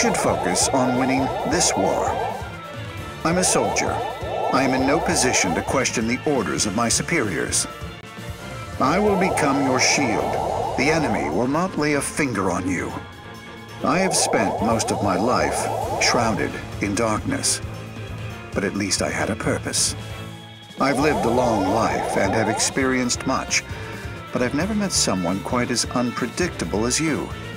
should focus on winning this war. I'm a soldier. I am in no position to question the orders of my superiors. I will become your shield. The enemy will not lay a finger on you. I have spent most of my life shrouded in darkness, but at least I had a purpose. I've lived a long life and have experienced much, but I've never met someone quite as unpredictable as you.